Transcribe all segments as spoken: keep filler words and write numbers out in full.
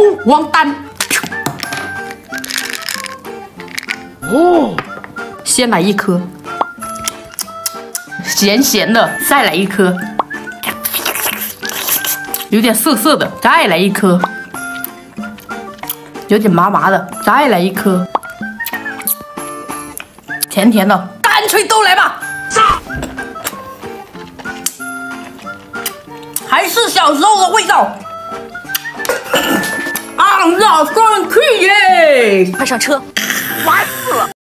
王丹。哦，先来一颗，咸咸的，再来一颗，有点涩涩的，再来一颗，有点麻麻的，再来一颗，甜甜的，干脆都来吧。还是小时候的味道。啊，那酸气耶！ 快上车，烦死了！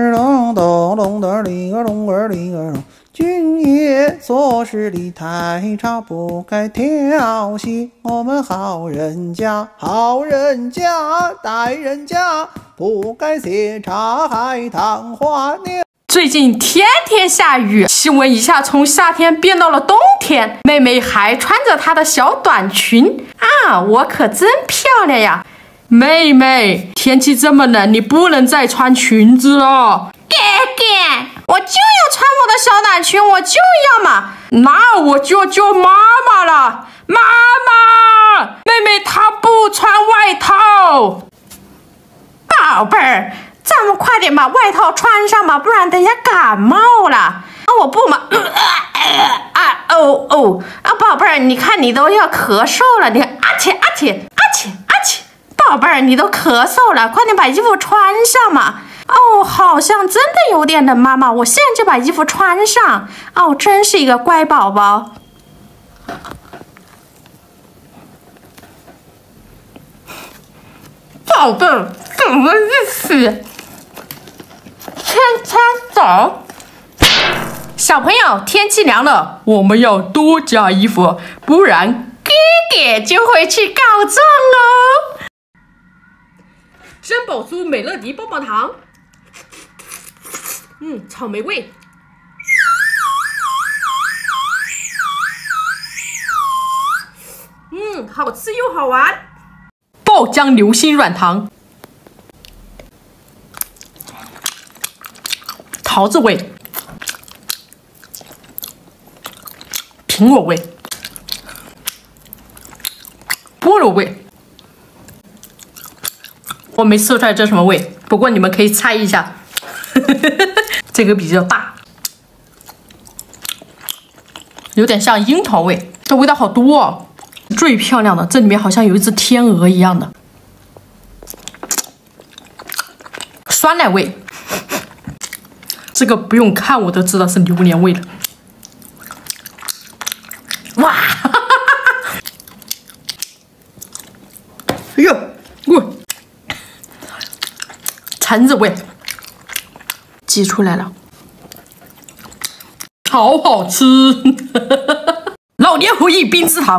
君爷做事理太差，不该调戏我们好人家。好人家待人家，不该斜插海棠花鸟。 最近天天下雨，气温一下从夏天变到了冬天。妹妹还穿着她的小短裙啊，我可真漂亮呀！妹妹，天气这么冷，你不能再穿裙子了。哥哥，我就要穿我的小短裙，我就要嘛。那我就要叫妈妈了。妈妈，妹妹她不穿外套。宝贝儿。咱们快点把外套穿上吧，不然等一下感冒了。啊，我不嘛，呃呃、啊哦哦啊，宝贝儿，你看你都要咳嗽了，你看啊切啊切啊切啊切，宝贝儿，你都咳嗽了，快点把衣服穿上嘛。哦，好像真的有点冷，妈妈，我现在就把衣服穿上。哦，真是一个乖宝宝。宝贝儿，什么意思？牵牵手，小朋友，天气凉了，我们要多加衣服，不然哥哥就会去告状哦。珍宝珠美乐迪棒棒糖，嗯，草莓味，嗯，好吃又好玩。爆浆流心软糖。桃子味、苹果味、菠萝味，我没吃出来这什么味，不过你们可以猜一下。这个比较大，有点像樱桃味，这味道好多哦。最漂亮的，这里面好像有一只天鹅一样的。酸奶味。这个不用看我都知道是榴莲味的，哇！哎呦，我橙子味挤出来了，好好吃！老年回忆冰制糖，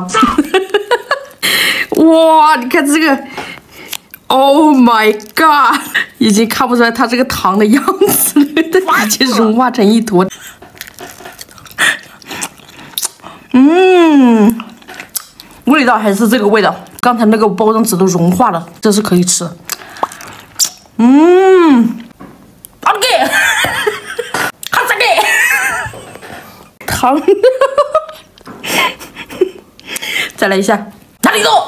哇！你看这个 ，Oh my god！ 已经看不出来它这个糖的样子了。已经融化成一坨。嗯，味道还是这个味道，刚才那个包装纸都融化了，这是可以吃的。嗯 ，OK， 哈萨克糖，再来一下，哪里肉？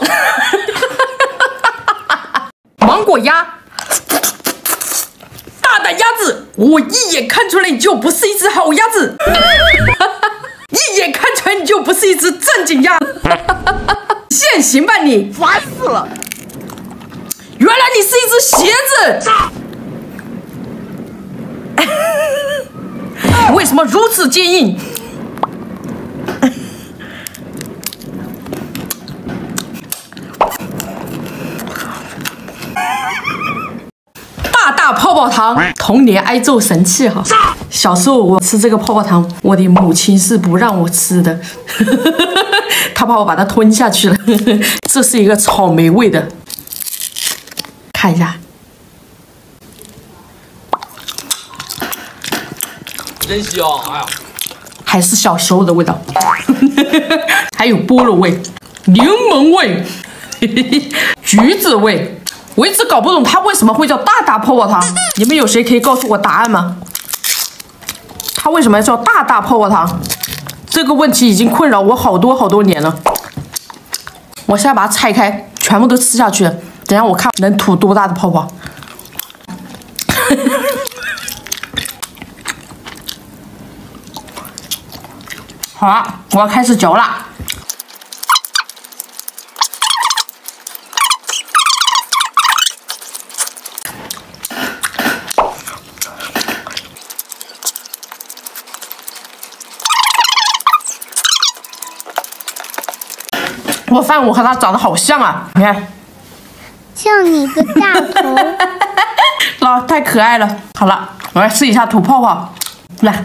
芒果鸭。大胆鸭子，我一眼看出来你就不是一只好鸭子，一眼看出来你就不是一只正经鸭，现行吧你！ 烦死了！ 原来你是一只鞋子，为什么如此坚硬？大大泡泡糖，童年挨揍神器哈！小时候我吃这个泡泡糖，我的母亲是不让我吃的，她怕我把它吞下去了。这是一个草莓味的，看一下， 真香！哎呀， 还是小时候的味道，还有菠萝味、柠檬味、橘子味。我一直搞不懂它为什么会叫大大泡泡糖，你们有谁可以告诉我答案吗？它为什么要叫大大泡泡糖？这个问题已经困扰我好多好多年了。我现在把它拆开，全部都吃下去。 等下我看能吐多大的泡泡。好了，我要开始嚼了。我发现我和他长得好像啊，你看， 像你个大头， 啊，太可爱了。好了，我来试一下吐泡泡，来，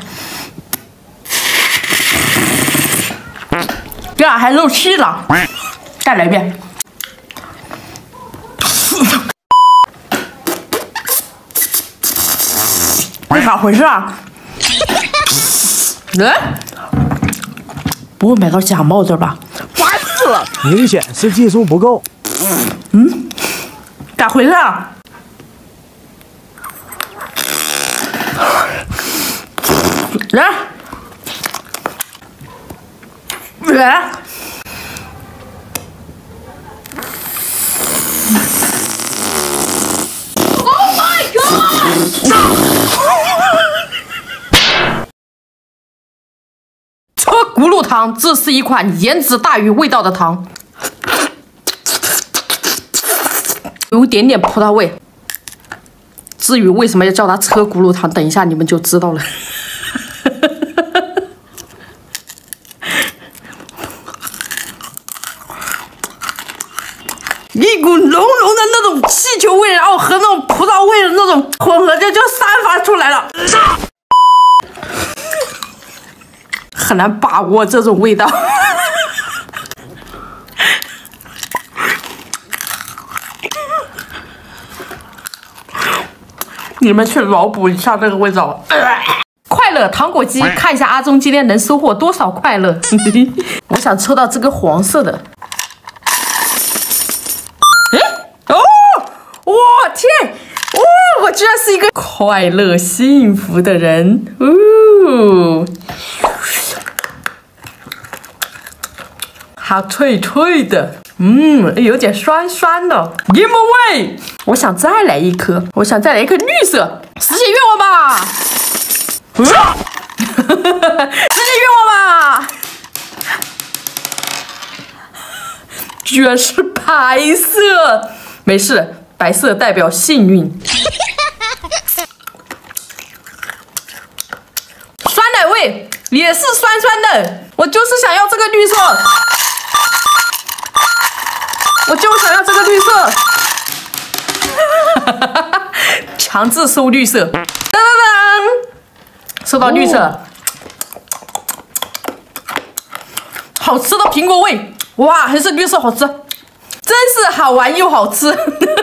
这样还漏气了，再来一遍。这咋回事啊？嗯，不会买到假冒的吧？ 烦死了！ 明显是技术不够。 嗯，咋回事啊？来，来。Oh my god！ 车轱辘糖，这是一款颜值大于味道的糖。有点点葡萄味。至于为什么要叫它车轱辘糖，等一下你们就知道了。一股浓浓的那种气球味，然后和那种葡萄味的那种混合着就散发出来了，很难把握这种味道。你们去脑补一下这个味道。快乐糖果机，看一下阿忠今天能收获多少快乐。我想抽到这个黄色的。哎，哦，我天，哦，我居然是一个快乐幸福的人。哦，好脆脆的。嗯，有点酸酸的，柠檬味。我想再来一颗，我想再来一颗绿色，实现愿望吧！嗯、实现愿望吧！居然是白色，没事，白色代表幸运。酸奶味也是酸酸的，我就是想要这个绿色。我就想要这个绿色，强制收绿色，噔噔噔，收到绿色，哦、好吃的苹果味，哇，还是绿色好吃，真是好玩又好吃。